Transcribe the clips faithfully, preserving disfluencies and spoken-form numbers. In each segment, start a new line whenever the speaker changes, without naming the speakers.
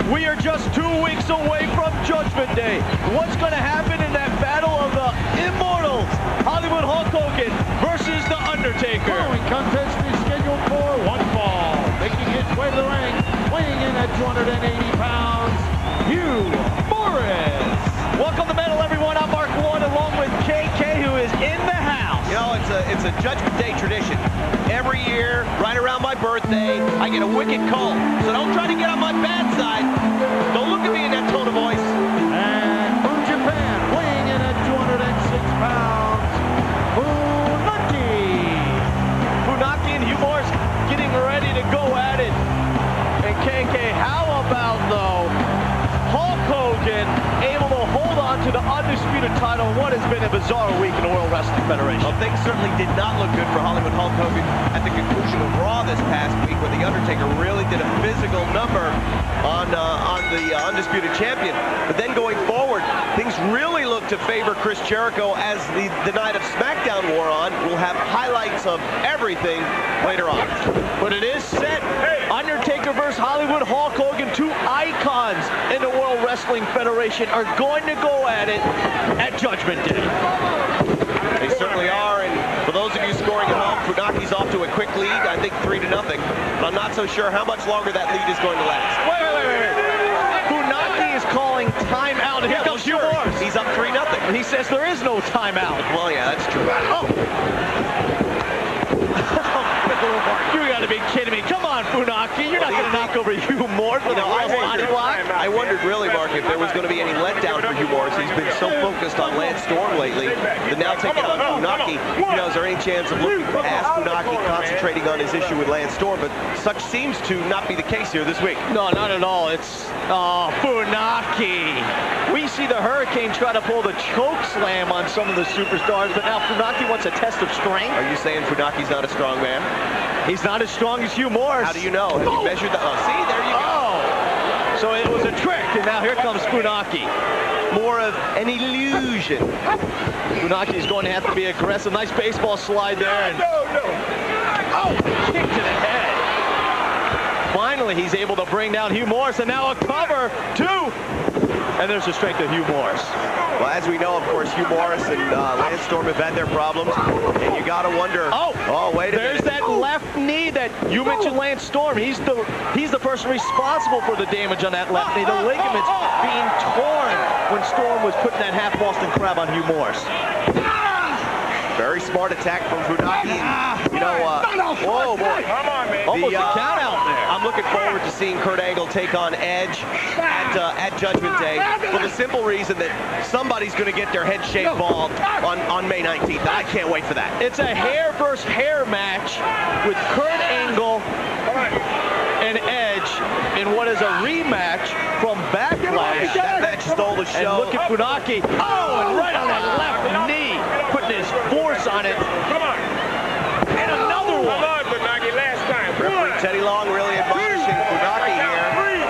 We are just two weeks away from Judgment Day. What's going to happen in that battle of the Immortals? Hollywood Hulk Hogan versus The Undertaker.
Following contest is scheduled for one fall. Making his way to the ring, weighing in at two hundred eighty pounds, Hugh Morris.
Welcome to Metal, everyone. I'm Mark One, along with K K, who is in the house.
You know, it's a, it's a Judgment Day tradition. Every year, right around my birthday, I get a wicked cold. So don't try to get on my bad side. Don't look at me in that tone of voice.
And from Japan, weighing in at two hundred six pounds, Funaki.
Funaki and Hugh Morris getting ready to go at it. And K K, how about, though, Hulk Hogan able to hold on to the undisputed title in what has been a bizarre week in the World Wrestling Federation?
Well, things certainly did not look good for Hollywood Hulk Hogan at the conclusion of Raw this past week, when The Undertaker really did a physical number on uh, on the uh, undisputed champion. But then going forward, things really look to favor Chris Jericho as the, the night of SmackDown wore on. We'll have highlights of everything later on.
But it is set. Undertaker versus Hollywood Hulk Hogan, two icons in the World Wrestling Federation, are going to go at it at Judgment Day.
They certainly are, and for those of you scoring at home, Funaki's off to a quick lead, I think three to nothing. But I'm not so sure how much longer that lead is going to last.
Wait, wait, wait, wait. Funaki is calling timeout, and here
Yeah,
comes Hugh
well, sure.
Morris.
He's up three nothing.
And he says there is no timeout.
Well, yeah, that's true.
Oh. You gotta be kidding me. Come on, Funaki. You're not gonna knock over Hugh Morris with
You know,
a
I
body
wondered,
block.
I wondered really, Mark, if there was going to be any letdown for Hugh Morris. He's been so focused on Lance Storm lately, that now taking on Funaki, you know, is there any chance of looking past Funaki, concentrating on his issue with Lance Storm? But such seems to not be the case here this week.
No, not at all. It's, oh, Funaki. We see the Hurricane try to pull the choke slam on some of the superstars, but now Funaki wants a test of strength.
Are you saying Funaki's not a strong man?
He's not as strong as Hugh Morris.
How do you know? Have you measured that? Oh, see, there you go.
Oh, so it was a trick, and now here comes Funaki.
More of an illusion.
Funaki is going to have to be aggressive. Nice baseball slide there. And
No, no.
oh, kick to the head. Finally, he's able to bring down Hugh Morris, and now a cover, two. And there's the strength of Hugh Morris.
Well, as we know, of course, Hugh Morris and uh, Lance Storm have had their problems, and you got to wonder.
Oh,
oh, wait a
there's
minute.
that left knee that you mentioned. Lance Storm. He's the he's the person responsible for the damage on that left knee. The ligaments being torn when Storm was putting that half Boston Crab on Hugh Morris.
Very smart attack from Funaki. And, you know, uh, whoa, boy.
Come on, man.
Almost
The,
a
uh,
count out there.
I'm looking forward to seeing Kurt Angle take on Edge at, uh, at Judgment Day, for the simple reason that somebody's going to get their head shaved bald on, on May nineteenth. I can't wait for that.
It's a hair versus hair match with Kurt Angle and Edge in what is a rematch from Backlash.
That match stole the
And
show.
look at Funaki. Oh, and right on that left knee, putting his force on it.
Come on.
And another
Come
one.
on, Funaki, last time.
Referee Teddy Long really admonishing Funaki here.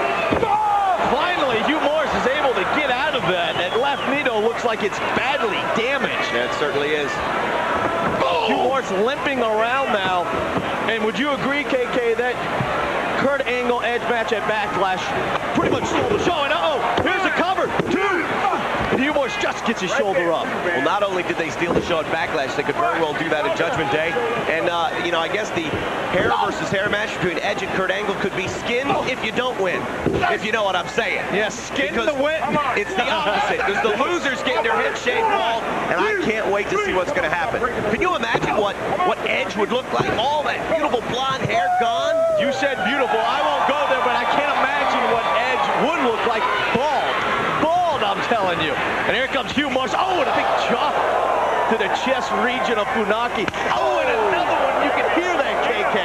Finally, Hugh Morris is able to get out of that. That left knee, though, looks like it's badly damaged.
Yeah, it certainly is.
Hugh Morris limping around now. And would you agree, K K, that Kurt Angle Edge match at Backlash pretty much stole the show? And uh-oh, here's a cover, two. And Hugh Morris just gets his shoulder up.
Well, not only did they steal the show at Backlash, they could very well do that at Judgment Day. And, uh, you know, I guess the hair versus hair match between Edge and Kurt Angle could be skin if you don't win, if you know what I'm saying.
Yeah, skin
Because
to win.
it's the opposite. There's the losers getting their head shaved bald, and I can't wait to see what's going to happen. Can you imagine what, what Edge would look like? All that beautiful blonde hair gone?
You said beautiful. I won't go there, but I can't imagine what Edge would look like bald. Bald, I'm telling you. And here comes Hugh Morris. Oh, and a big chop to the chest region of Funaki. Oh, and another one. You can hear that, K K.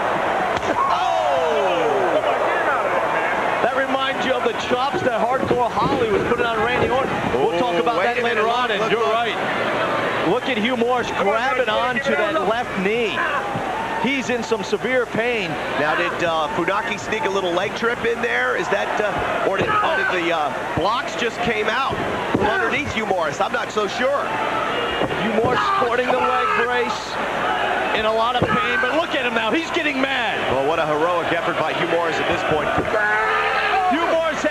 Oh! That reminds you of the chops that Hardcore Holly was putting on Randy Orton. We'll talk about that later on, and you're right. Look at Hugh Morris grabbing onto that left knee. He's in some severe pain.
Now, did uh, Funaki sneak a little leg trip in there? Is that, uh, or did, or did the uh, blocks just came out from underneath Hugh Morris? I'm not so sure.
Hugh Morris sporting the leg brace, in a lot of pain, but look at him now. He's getting mad.
Well, what a heroic effort by Hugh Morris at this point.
Hugh Morris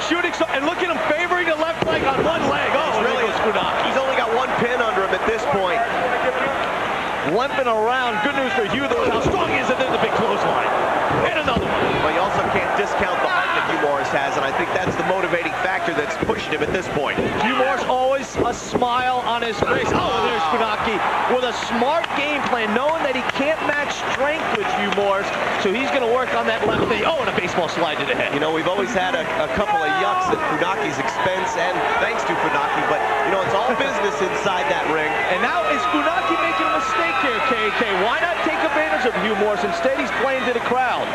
shooting, so, and look at him favoring the left leg on one leg. Oh,
really,
there goes Funaki.
He's only got one pin under him at this point.
Limping around. Good news for Hugh, though, is how strong he is, and then the big clothesline. And another one.
But you also can't discount the heart that Hugh Morris has, and I think that's the motivating factor that's pushing him at this point.
Hugh Morris always a smile on his face. Oh, there's Funaki with a smart game plan, knowing that he can't match strength with Hugh Morris, so he's going to work on that left knee. Oh, and a baseball slide to the head.
You know, we've always had a, a couple of yucks at Funaki's expense, and thanks to Funaki, but, you know, it's all business inside that ring.
And now is Funaki making a mistake here, K K? Why not take advantage of Hugh Morris? Instead, he's playing to the crowd.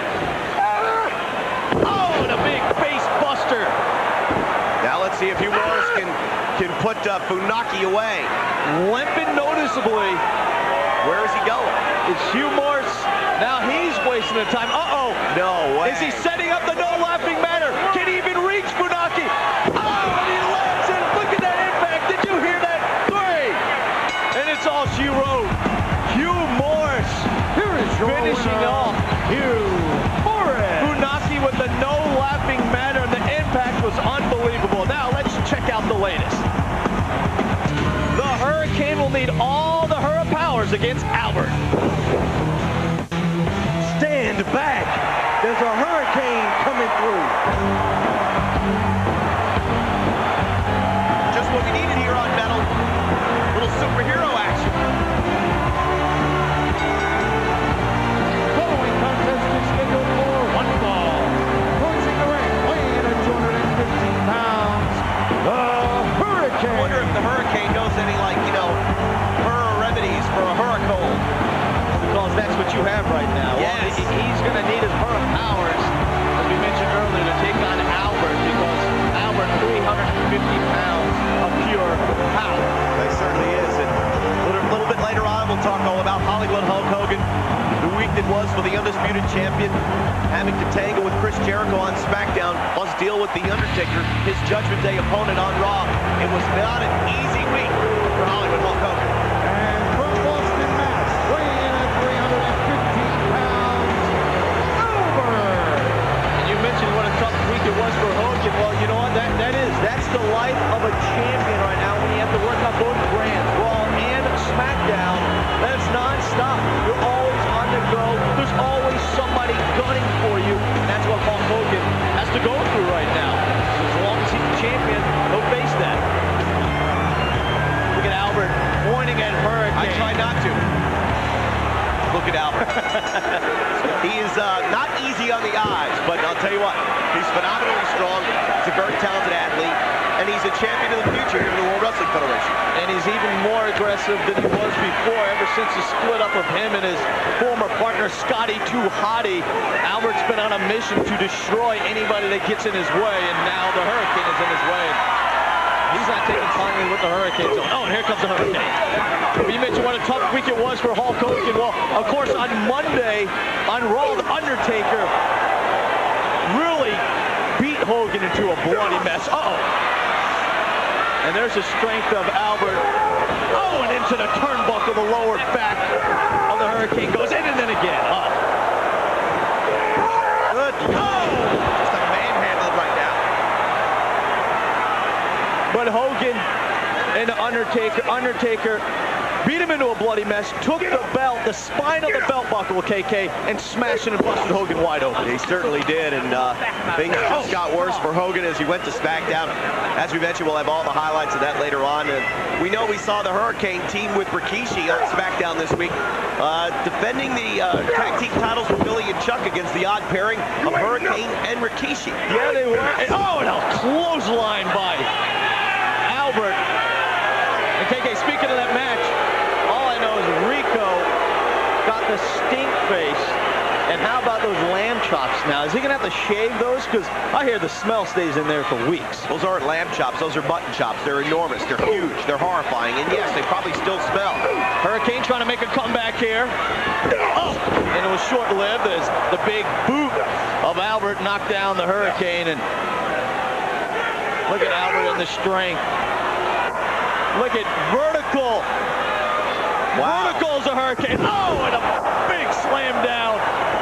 Oh, and a big face buster.
Now let's see if Hugh Morris can, can put uh, Funaki away.
Limping noticeably.
Where is he going?
It's Hugh Morris. Now he's wasting the time. Uh-oh.
No way.
Is he setting up the no laughing matter? Can he even reach Funaki? Oh, and he lands it. Look at that impact. Did you hear that? Great. And it's all she wrote. Hugh Morris.
Here is your
finishing
winner,
off.
Hugh Morris.
Funaki with the no laughing matter. The impact was unbelievable. Now let's check out the latest. The Hurricane will need all the Hurra powers against Albert.
Stand back. There's a hurricane coming through.
Just what we needed here on Metal. Little superhero action.
Following contest is scheduled for one fall. Closing the ring, weighing in at two hundred fifteen pounds, the Hurricane.
I wonder if the Hurricane knows any, like, you know, Hurra remedies for a hurricane.
Because that's what you have right now.
Yes.
Well, he, he's going to need his Hurra powers, as we mentioned earlier, to take on Albert, because Albert, three hundred fifty pounds of pure power.
That certainly is. And a little, little bit later on, we'll talk all about Hollywood Hulk Hogan. The week that was for the Undisputed Champion, having to tangle with Chris Jericho on SmackDown, plus deal with The Undertaker, his Judgment Day opponent on Raw. It was not an easy week for Hollywood Hulk Hogan.
And from Boston, Mass, weighing in at three hundred fifteen pounds, Albert.
And you mentioned what a tough week it was for Hogan. Well, you know what? That, that is. That's the life of a champion right now, when you have to work on both brands, Raw and SmackDown. That's non-stop. You're always on the go. There's always somebody gunning for you. And that's what Hulk Hogan has to go through right now. So as long as he's the champion, he'll face that. Look at Albert pointing at Hurricane.
I try not to. Look at Albert. He is uh, not easy on the eyes, but I'll tell you what, he's phenomenally strong. He's a very talented athlete, and he's a champion of the future here in the World Wrestling Federation.
And he's even more aggressive than he was before, ever since the split up of him and his former partner, Scotty Too Hottie. Albert's been on a mission to destroy anybody that gets in his way, and now the Hurricane is in his way. He's not taking kindly with the Hurricane zone. Oh, and here comes the Hurricane. You mentioned what a tough week it was for Hulk Hogan. Well, of course, on Monday, on Raw, the Undertaker really beat Hogan into a bloody mess. Uh-oh. And there's the strength of Albert. Oh, and into the turnbuckle, the lower back of the Hurricane goes in and then again. Uh-oh.
Good. Oh! Just a manhandled right now.
But Hogan and the Undertaker, Undertaker beat him into a bloody mess, took the belt, the spine of the belt buckle, K K, and smashed it and busted Hogan wide open.
He certainly did, and uh, things just got worse for Hogan as he went to SmackDown. As we mentioned, we'll have all the highlights of that later on. And we know we saw the Hurricane team with Rikishi on SmackDown this week, uh, defending the uh, tag team titles with Billy and Chuck against the odd pairing of Hurricane and Rikishi.
Yeah, they were. And, oh, and a clothesline by Albert. And K K, speaking of that match, all I know is Rico got the stink face. And how about those lamb chops now? Is he going to have to shave those? Because I hear the smell stays in there for weeks.
Those aren't lamb chops. Those are mutton chops. They're enormous. They're huge. They're horrifying. And yes, they probably still smell.
Hurricane trying to make a comeback here. Oh, and it was short-lived as the big boot of Albert knocked down the Hurricane. And look at Albert and the strength. Look at vertical.
Wow.
Vertical's a Hurricane. Oh, and a big slam down.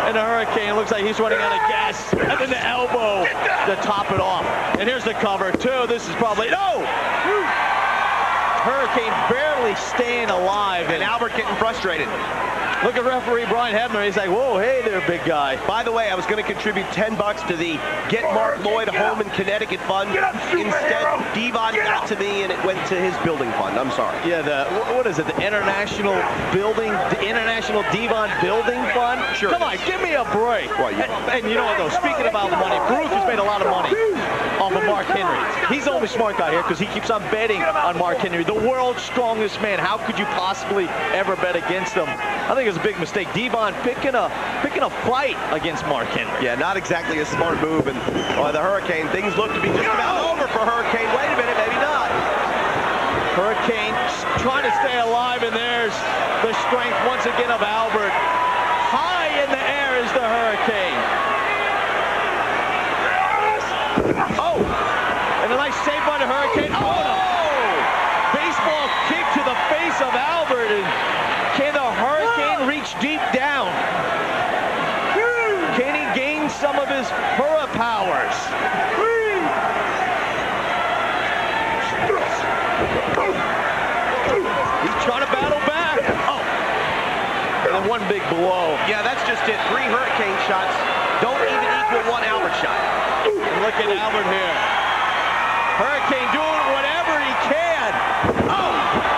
And the Hurricane looks like he's running out of gas. And then the elbow to top it off. And here's the cover, too. This is probably, no! Hurricane barely staying alive.
And Albert getting frustrated.
Look at referee Brian Hebner. He's like, whoa, hey there, big guy.
By the way, I was going to contribute ten bucks to the Get Mark Lloyd Home in Connecticut fund. Instead, Devon got to me and it went to his building fund. I'm sorry.
Yeah, the, what is it, the International Building, the International Devon Building Fund?
Sure.
Come on, give me a break.
Well, you
and, and you know what, though, speaking about money, Bruce has made a lot of money off of Mark Henry. He's the only smart guy here because he keeps on betting on Mark Henry, the world's strongest man. How could you possibly ever bet against him? I think it's a big mistake. Devon picking a picking a fight against Mark Henry.
Yeah, not exactly a smart move. And uh, the Hurricane, things look to be just about over for Hurricane. Wait a minute, maybe not.
Hurricane trying to stay alive, and there's the strength once again of Albert. High in the air is the Hurricane. Oh, and a nice save by the Hurricane. Oh, no. Baseball kick to the face of Albert. And can the Hurricane reach deep down? Can he gain some of his hurrah powers? He's trying to battle back. Oh, and then one big blow.
Yeah, that's just it. Three Hurricane shots don't even equal one Albert shot.
And look at Albert here. Hurricane doing whatever he can. Oh!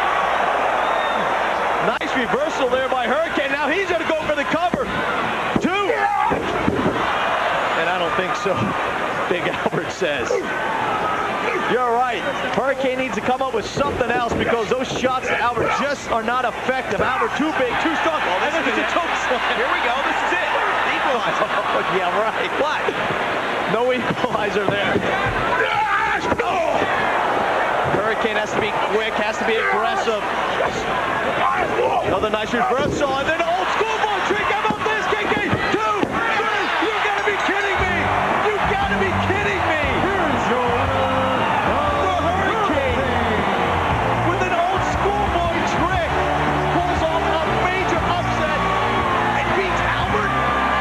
Nice reversal there by Hurricane. Now he's going to go for the cover. Two. And I don't think so, Big Albert says. You're right. Hurricane needs to come up with something else because those shots to Albert just are not effective. Albert too big, too strong.
Oh, this
and
is
it's a choke slam.
Here we go. This is it. The equalizer.
Oh, yeah, right. What? No equalizer there. Oh. Hurricane has to be quick, has to be aggressive. Another nice reversal, and then old schoolboy trick. How about this, K K? Two, three. You gotta be kidding me. You gotta be kidding me.
Here's your winner,
The Hurricane, with an old schoolboy trick, pulls off a major upset and beats Albert.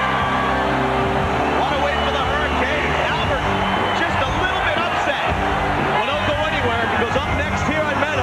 What a win for the Hurricane. Albert just a little bit upset.
Well, don't go anywhere. He goes up next here on Metal.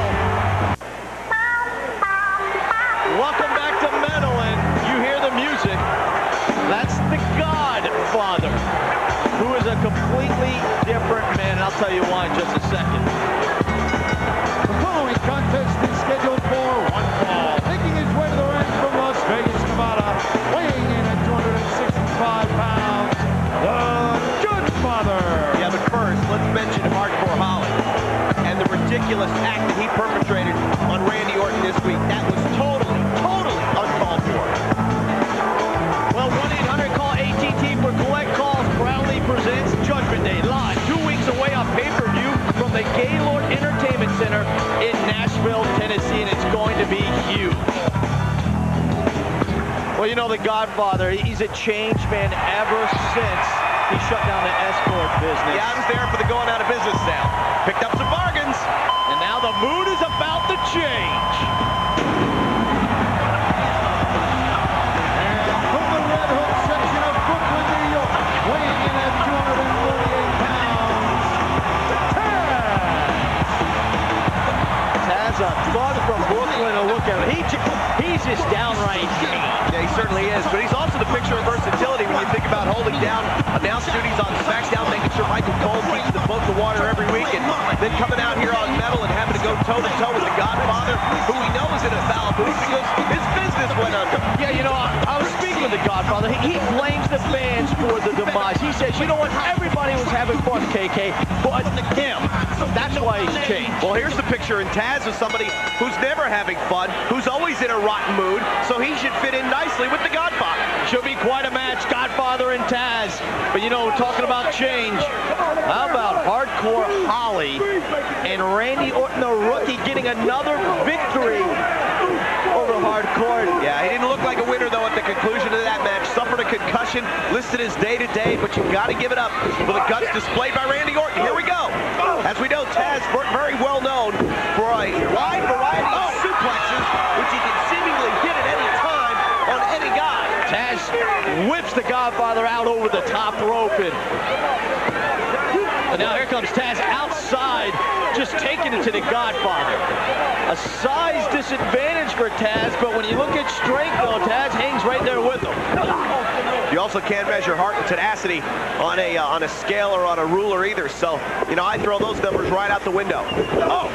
Welcome back to Metal, and you hear the music. That's the Godfather, who is a completely different man. I'll tell you why in just a second.
The following contest is scheduled for one fall. Making his way to the ring from Las Vegas, Nevada, weighing in at two hundred sixty-five pounds, the Godfather.
Yeah, but first, let's mention Hardcore Holly and the ridiculous act that he perpetrated on Randy Orton this week. That was totally, totally uncalled for.
Well, one eight hundred call A T T for collect calls proudly presents Judgment Day live, two weeks away on pay-per-view from the Gaylord Entertainment Center in Nashville, Tennessee, and it's going to be huge. Well, you know the Godfather, he's a changed man ever since he shut down the escort business.
Yeah, I was there for the going out of business sale. Picked up some bargains.
And now the mood is about to change.
And from the Red Hook section of Brooklyn, New York, weighing in at two hundred thirty-eight pounds, Taz.
Taz, a thug from Brooklyn, to look at him. He, he's just downright changed.
Yeah, he certainly is, but he's also the picture of versatility when you think about holding down announce duties on SmackDown, making sure Michael Cole keeps the boat to water every week, and then coming out here on Metal and having to go toe-to-toe with the Godfather, who we know is in a foul booth because his business went under.
Yeah, you know, I, I was speaking with the Godfather. He, he blames the fans for the demise. He says, you know what, everybody was having fun, K K, but him. That's why he's changed.
Well, here's the picture in Taz of somebody who's never having fun, who's always in a rotten mood, so he should fit in nicely with the Godfather.
Should be quite a match, Godfather and Taz. But you know, talking about change, how about Hardcore Holly and Randy Orton, the rookie, getting another victory over Hardcore?
Yeah, he didn't look like a winner, though, at the conclusion of that match. Suffered a concussion, listed as day-to-day, but you've got to give it up for the guts displayed by Randy Orton. Here we go. As we know, Taz, very well known for a wide variety of suplexes, which he can seemingly hit at any time on any guy.
Taz whips the Godfather out over the top rope. And, and now here comes Taz outside, just taking it to the Godfather. A size disadvantage for Taz, but when you look at strength, though, Taz hangs right there with him.
You also can't measure heart and tenacity on a uh, on a scale or on a ruler either. So, you know, I throw those numbers right out the window. Oh!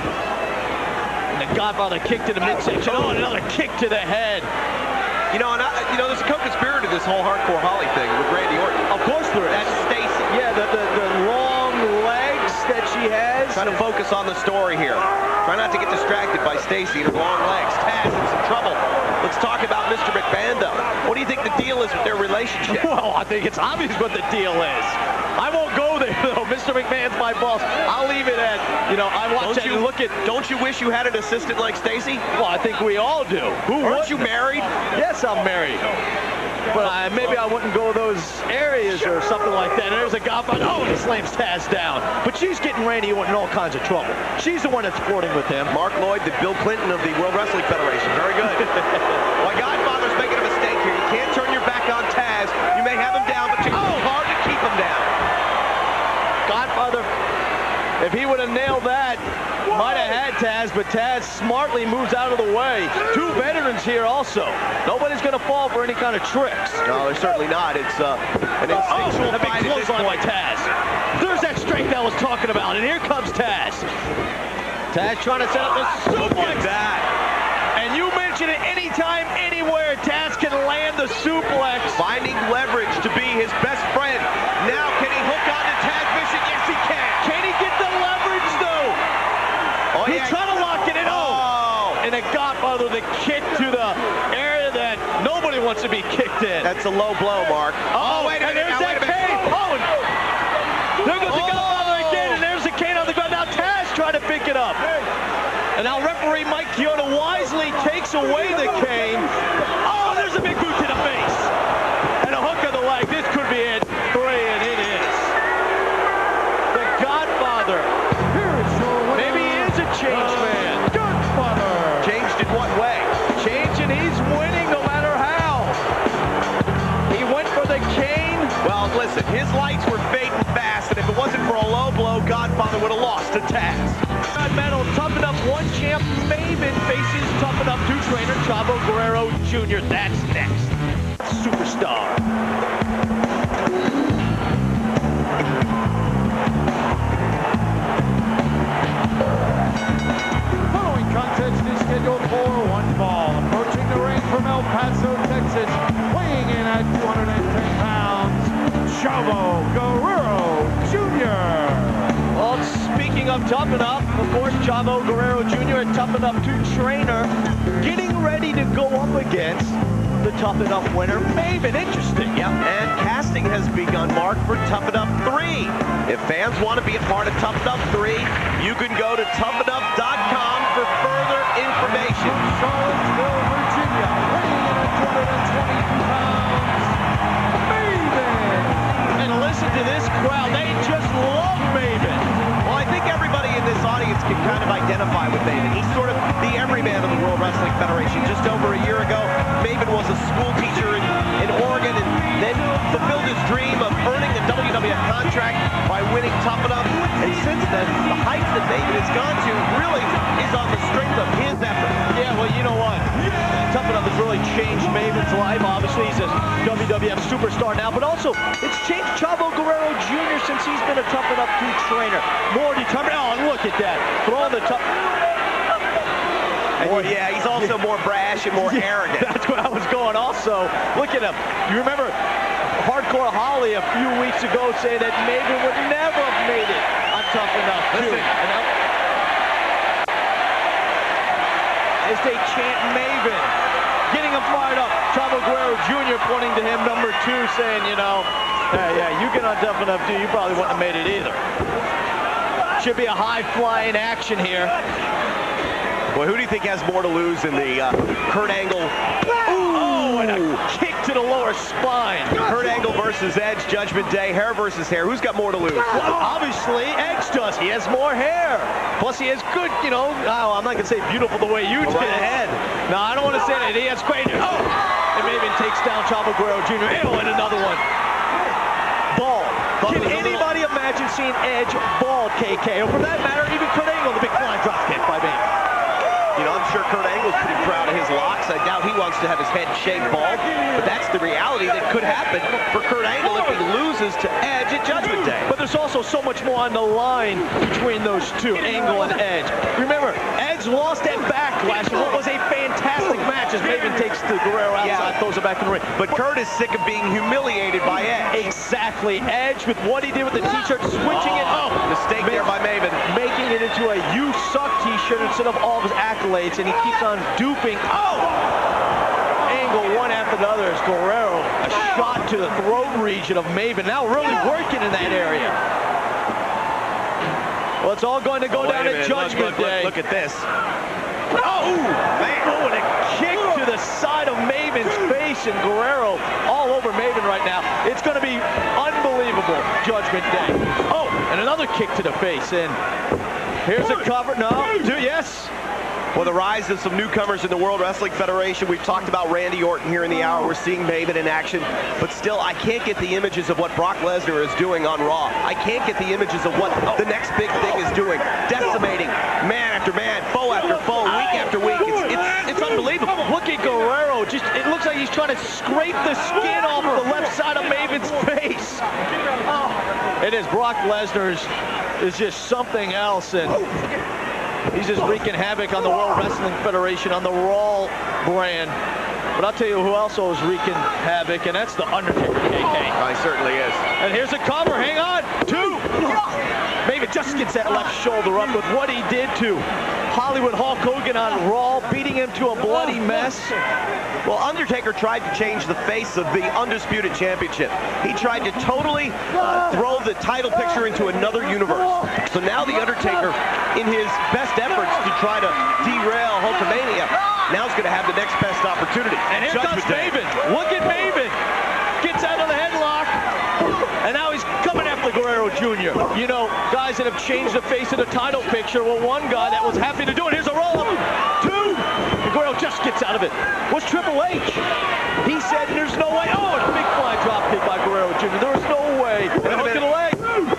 And the Godfather kick to the midsection. Oh, another kick to the head.
You know, and I, you know, there's a co-conspirator to this whole Hardcore Holly thing with Randy Orton.
Of course there is.
That's Stacy.
Yeah, the, the, the long legs that she has.
Trying to focus on the story here. Try not to get distracted by Stacy and her long legs. Taz in some trouble. Let's talk about Mister McMahon, though. What do you think the deal is with their relationship?
Well, I think it's obvious what the deal is. I won't go there, though. Mister McMahon's my boss. I'll leave it at, you know, I watch
don't
it
you,
and look at...
Don't you wish you had an assistant like Stacy?
Well, I think we all do. Who
Aren't you married?
Yes, I'm married. But I, maybe I wouldn't go those areas or something like that. And there's a Godfather. Oh, and he slams Taz down. But she's getting Randy Orton in all kinds of trouble. She's the one that's flirting with him.
Mark Lloyd, the Bill Clinton of the World Wrestling Federation. Very good. Well, Godfather's making a mistake here. You can't turn your back on Taz. You may have him down, but it's oh. hard to keep him down.
Godfather, if he would have nailed that, might have had Taz, but Taz smartly moves out of the way. Two veterans here also. Nobody's going to fall for any kind of tricks.
No, they're certainly not. It's uh, an instinctual
oh,
fight.
Big clothesline by Taz. There's that strength I was talking about, and here comes Taz. Taz trying to set up the suplex.
Look at that.
And you mention it anytime, anywhere, Taz can land the suplex.
Finding leverage to be his best friend. Now, can he hook on to Taz Bishop? Yes, he can.
Can he get the leverage, though?
Oh,
He's
yeah.
trying to lock it in. Oh. And the Godfather, the kick to the area that nobody wants to be kicked in.
That's a low blow, Mark.
Oh, oh wait a minute. There's that cane. Oh, there goes the Godfather again, and there's the cane on the ground. Now Taz trying to pick it up. And now referee Mike Chioda wisely takes away the cane. Oh, there's a big boot to the face. And a hook of the leg. This could be it. Three, and it is. The Godfather.
Here is your winner,
Maybe he is a changed man.
Godfather.
Changed in what way?
Change, and he's winning no matter how. He went for the cane.
Well, listen, his lights were fading fast, and if it wasn't for a low blow, Godfather would have lost to Taz.
Medal, Toughen Up one champ Maven faces Toughen Up two trainer Chavo Guerrero Junior That's next. Superstar.
Following contest is scheduled for one fall. Approaching the ring from El Paso, Texas, weighing in at two hundred ten pounds, Chavo Guerrero Junior
Well, speaking of Toughen Up, of course, Chavo Guerrero Junior and Toughen Up two trainer getting ready to go up against the Toughen Up winner, Maven. Interesting.
Yep, and casting has begun, Mark, for Toughen Up three. If fans want to be a part of Toughen Up three, you can go to toughen up dot com for further information.
From Charlottesville, Virginia, weighing in at two hundred twenty-two pounds, Maven.
And listen to this crowd. They just love Maven.
Well, I think everybody in this audience can kind of identify with Maven. He's sort of the everyman of the World Wrestling Federation. Just over a year ago, Maven was a school teacher in, in Oregon and then fulfilled his dream of earning a W W F contract by winning Toughen Up. And since then, the heights that Maven has gone to really is on the strength of his effort.
Yeah, well, you know what? Toughen Up has really changed Maven's life. Obviously, he's a W W F superstar now, but also it's changed Chavo Guerrero Junior since he's been a Toughen Up two trainer. More determined. Oh, and look at that. Throwing the tough.
More, yeah, he's also more brash and more
yeah,
arrogant.
That's what I was going also. Look at him. You remember Hardcore Holly a few weeks ago saying that Maven would never have made it on Toughen Up two.
Listen.
And as they chant Maven, getting him fired up. Chavo Guerrero Junior pointing to him, number two, saying, you know, yeah, yeah, you get on Toughen Up two, you probably wouldn't have made it either. Should be a high-flying action here.
Boy, who do you think has more to lose in the uh, Kurt Angle? Ooh. Oh,
Oh, and a kick to the lower spine.
Kurt Angle versus Edge, Judgment Day, hair versus hair. Who's got more to lose?
Well, obviously, Edge does. He has more hair. Plus, he has good, you know, oh, I'm not going to say beautiful the way you did.
Head.
No, I don't want to say that. He has great. Oh, and Maven takes down Chavo Guerrero Junior Oh, and another one. Bald. Can anybody imagine seeing Edge bald, K K? Or for that matter, even Kurt Angle, the big flying drop kick by Maven.
You know, I'm sure Kurt Angle's pretty proud of his locks. I doubt he wants to have his head shaved bald, but that's the reality that could happen for Kurt Angle if he loses to Edge at Judgment Day.
But there's also so much more on the line between those two, Angle and Edge. Remember, Edge lost at Backlash in what was a fantastic match as Maven takes the Guerrero outside, yeah. throws it back in the ring.
But Kurt is sick of being humiliated by Edge.
Exactly. Edge, with what he did with the t-shirt, switching oh, it. Oh,
mistake there by Maven.
Making it into a You Suck t-shirt instead of all of his accolades, and he keeps on duping. Oh! Angle one after the other as Guerrero, a shot to the throat region of Maven, now really working in that area. Well, it's all going to go oh, down at Judgment
look, look,
Day.
Look, look at this.
Oh, man. Oh, and a kick to the side of Maven's face, and Guerrero all over Maven right now. It's going to be unbelievable, Judgment Day. Oh, and another kick to the face, and here's a cover. No, do yes.
Well, the rise of some newcomers in the World Wrestling Federation. We've talked about Randy Orton here in the hour. We're seeing Maven in action. But still, I can't get the images of what Brock Lesnar is doing on Raw. I can't get the images of what the next big thing is doing. Decimating man after man, foe after foe, week after week. It's, it's, it's unbelievable.
Look at Guerrero. Just, it looks like he's trying to scrape the skin off of the left side of Maven's face. Oh, it is. Brock Lesnar is, is just something else. And he's just wreaking havoc on the World Wrestling Federation, on the Raw brand. But I'll tell you who also is wreaking havoc, and that's The Undertaker, K K.
Oh, he certainly is.
And here's a cover. Hang on. Two. Maven just gets that left shoulder up with what he did to Hollywood Hulk Hogan on Raw, beating him to a bloody mess.
Well, Undertaker tried to change the face of the Undisputed Championship. He tried to totally uh, throw the title picture into another universe. So now the Undertaker, in his best efforts to try to derail Hulkamania, now he's going to have the next best opportunity.
And here
Judgment
comes Maven. Look at Maven. Gets out of the headlock. And now he's coming after Guerrero Junior You know, guys that have changed the face of the title picture. Well, one guy that was happy to do it. Here's a roll-up. Two. And Guerrero just gets out of it. Was Triple H. He said there's no way. Oh, and a big fly drop kick by Guerrero Junior There was no way. And look at the leg.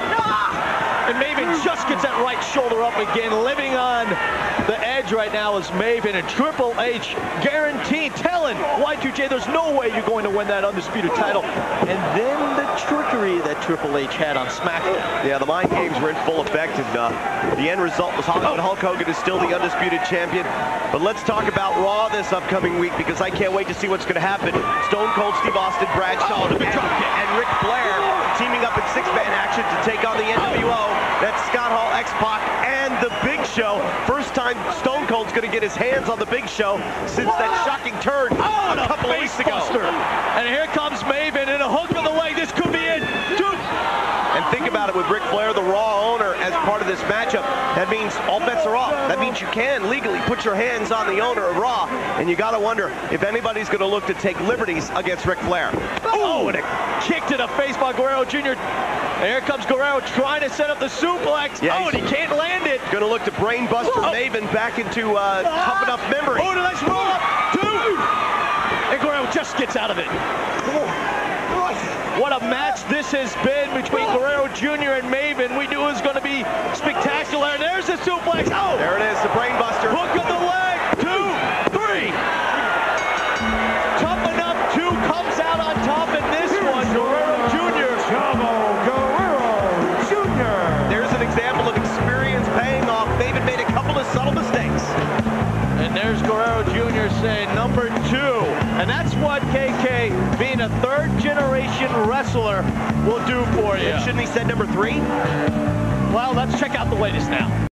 And Maven just gets that right shoulder up again, living on the edge right now is Maven, and Triple H guaranteed, telling Y two J there's no way you're going to win that Undisputed title. And then the trickery that Triple H had on SmackDown.
Yeah, the mind games were in full effect, and uh, the end result was Hollywood Hulk Hogan is still the Undisputed Champion. But let's talk about Raw this upcoming week, because I can't wait to see what's going to happen. Stone Cold Steve Austin, Bradshaw,
oh, the big
and,
drop kick.
and Ric Flair teaming up in six-man action to take on the N W O. That's Scott Hall, X-Pac, and The Big Show. First time Stone Cold's going to get his hands on The Big Show since that shocking turn
oh,
a couple of weeks ago.
Buster. And here comes Maven, and a hook of the leg. This could be it. Dude.
And think about it, with Ric Flair, the Raw owner, as part of this matchup, that means all bets are off. That means you can legally put your hands on the owner of Raw, and you got to wonder if anybody's going to look to take liberties against Ric Flair.
Oh, and a kick to the face by Guerrero Junior And here comes Guerrero trying to set up the suplex. Yeah, oh, and he can't land it.
Going to look to brainbuster oh. Maven back into uh, tough enough memory.
Oh, and a nice roll up. Two. And Guerrero just gets out of it. What a match this has been between Guerrero Junior and Maven. We knew it was going to be spectacular. And there's the suplex. Oh,
there it is, the brainbuster.
Hook of the leg. Two, three. Tough enough. Two comes out on top, and this one, Guerrero Junior
Chavo Guerrero Junior
There's an example of experience paying off. Maven made a couple of subtle mistakes.
And there's Guerrero Junior saying number two. And that's what K K, being a third generation wrestler, will do for you.
Shouldn't he said number three?
Well, let's check out the latest now.